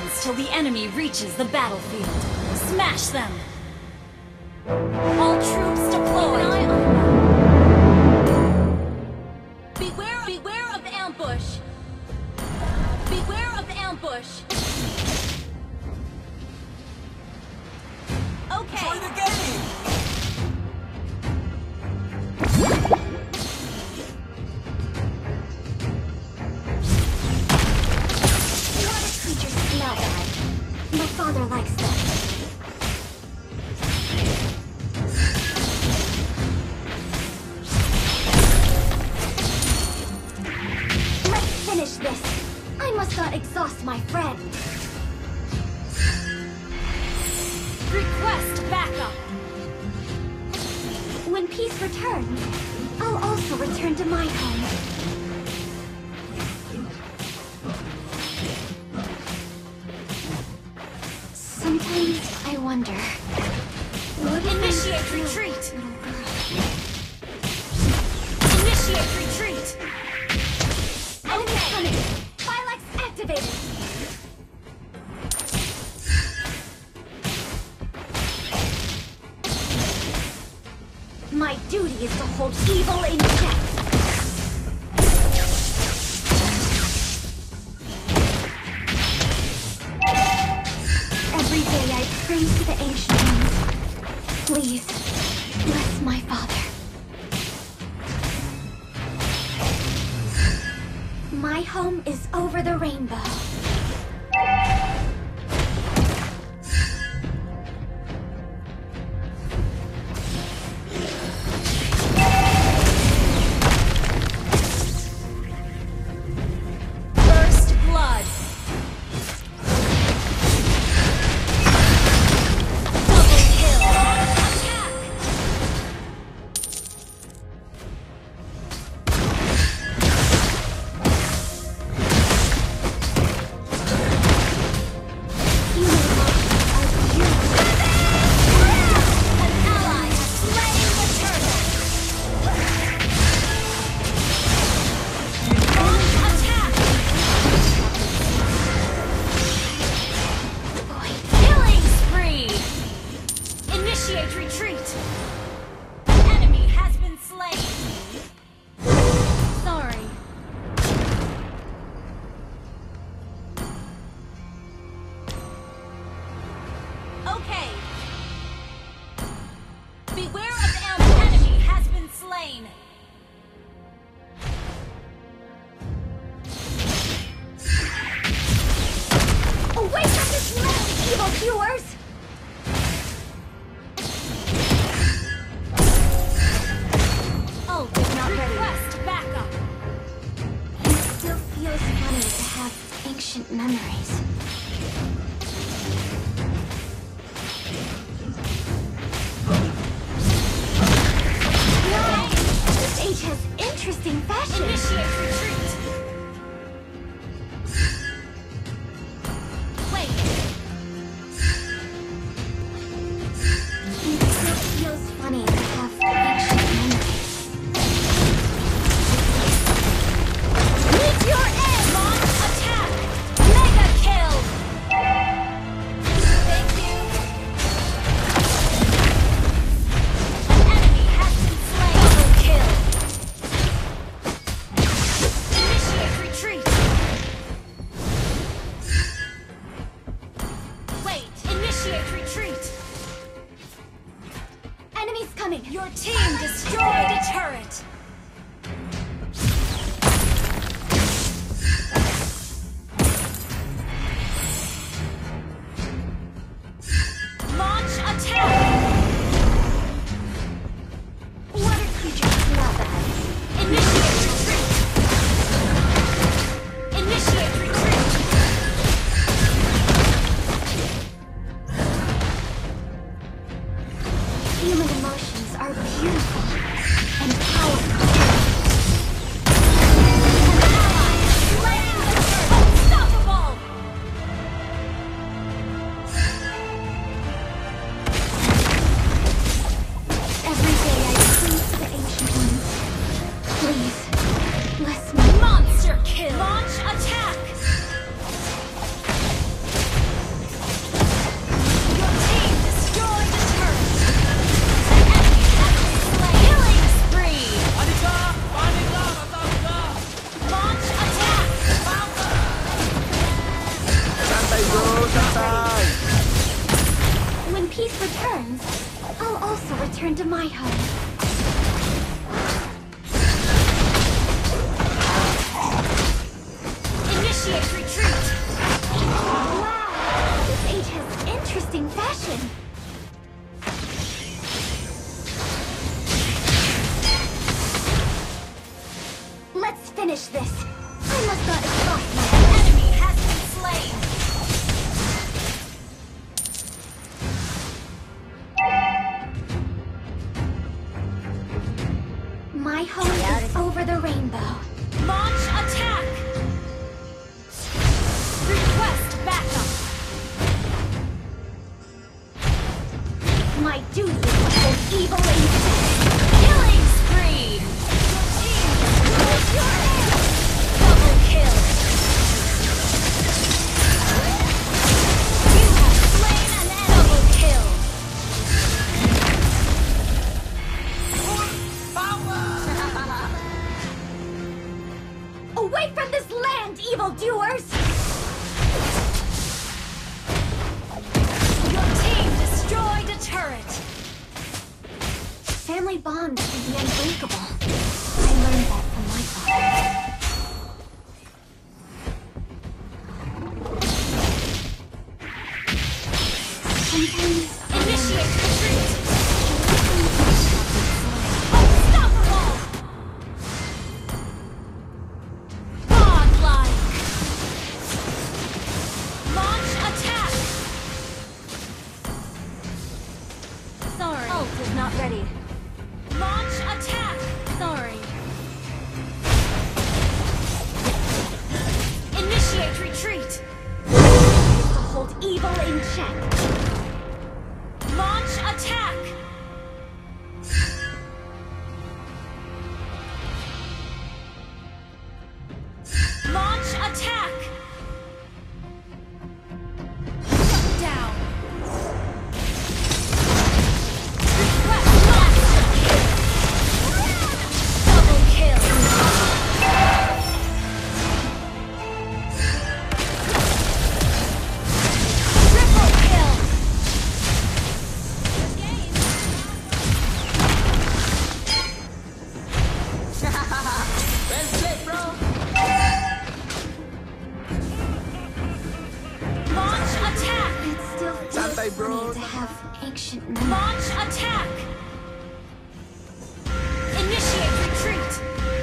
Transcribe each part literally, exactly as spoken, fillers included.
seconds till the enemy reaches the battlefield. Smash them! All troops deployed! Beware, beware of ambush! Beware of ambush! Okay! Join the game! Water creatures smell bad. My father likes them. Let's finish this. I must not exhaust my friend. Request backup! When peace returns, I'll also return to my home. Sometimes I wonder, what if Initiate I'm still retreat. a little girl? Initiate retreat! Enemy coming! Phylax activated! My duty is to hold evil in check. Every day I pray to the ancient ones. Please, bless my father. My home is over the rainbow. First blood! Double kill! Attack! You know what? Are you? An ally has slain the turtle! Launch attack! Boy, Killing spree! Initiate retreat! An enemy has been slain! Sorry. Okay! Beware of ambush! An enemy has been slain! away from this land, evil viewers! Ult is not ready. Request backup! It still feels funny to have ancient memories. Wow, this age has interesting fashion. Initiate retreat! Wait! It still feels funny to have ancient memories. Meet your end! Launch attack! Mega kill! Thank you! An enemy has been slain! Double kill! Initiate retreat! Wait! Initiate retreat! Enemies coming! Your team destroyed a turret! Launch attack! Water creatures smell bad. Initiate retreat! Initiate retreat! Human emotions are beautiful and powerful. peace returns, I'll also return to my home. Initiate retreat! Wow! This age has interesting fashion. Let's finish this. I must not exhaust my Enemy has been slain! My home is over the rainbow. Launch attack! Request backup! My duty is to hold evil in check. Killing spree! Your team destroys your air! Double kill! You have slain an enemy! Double kill! Away from this land, evildoers! Your team destroyed a turret! Family bonds can be unbreakable. I learned that from my father. Sometimes Initiate retreat! Unstoppable! Godlike! Launch attack! Sorry. Ult is not ready. Launch attack! Sorry. Initiate retreat! is to hold evil in check. Launch attack! Launch attack! Shut down! Request master kill! Double kill! Triple kill! Launch attack! It still feels Santay, bro. funny to have ancient memories. Launch attack! Initiate retreat!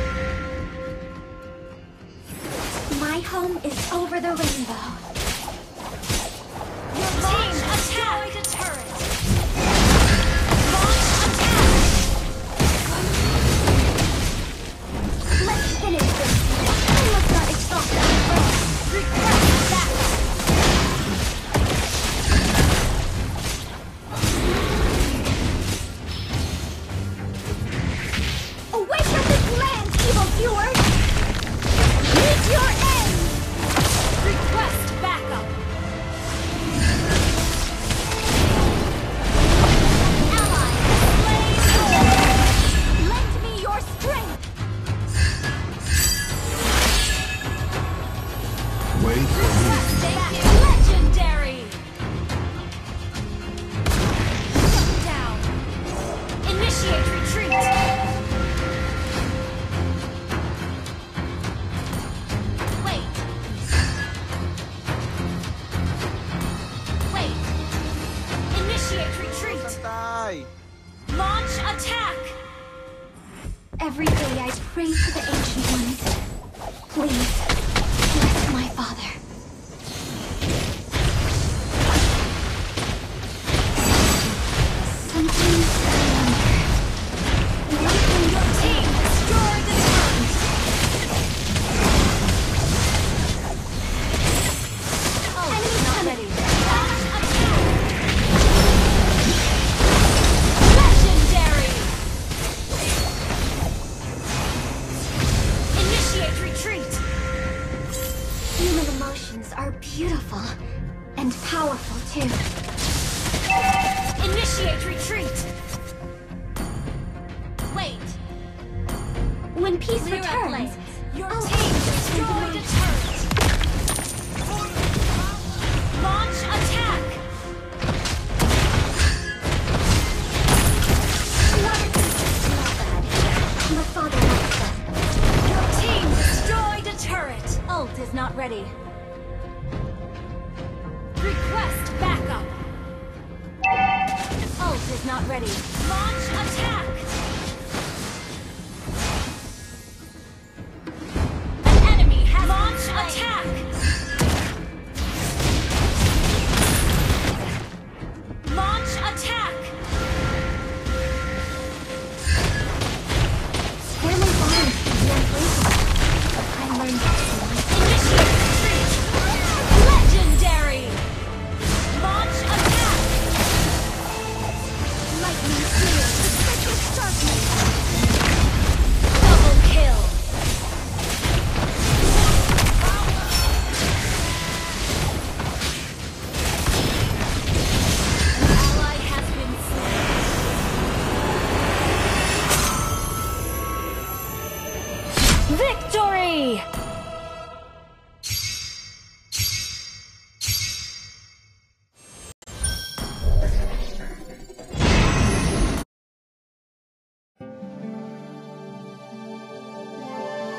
My home is over the rainbow. Your team destroyed a turret! Launch attack! Let's finish this. I must not exhaust my breath. Request backup! Away from this land, evildoers! Meet your end! Request backup! Ally slain! Lend me your strength! Wait for me. Thank you! Legendary! Shut down! Initiate retreat! Wait! Wait! Initiate retreat! Santay! Launch attack! Every day I pray to the Ancient Ones. Please, bless my father. Sometimes I wonder, what can Your team destroyed the turret! Oh, Enemy not coming. ready. Launch attack! Legendary! Initiate retreat! Human emotions are beautiful and powerful too. Initiate retreat! Wait! When peace Clear up returns, lanes. Your I'll team destroyed a turret! Launch attack! is not ready. Launch attack! An enemy has Launch been slain. attack! Launch attack! Family bonds can be unbreakable. I learned that from my Initiate retreat! Legendary! Launch attack! Lightning seals the treacherous darkness. Double kill! An ally has been slain. Victory!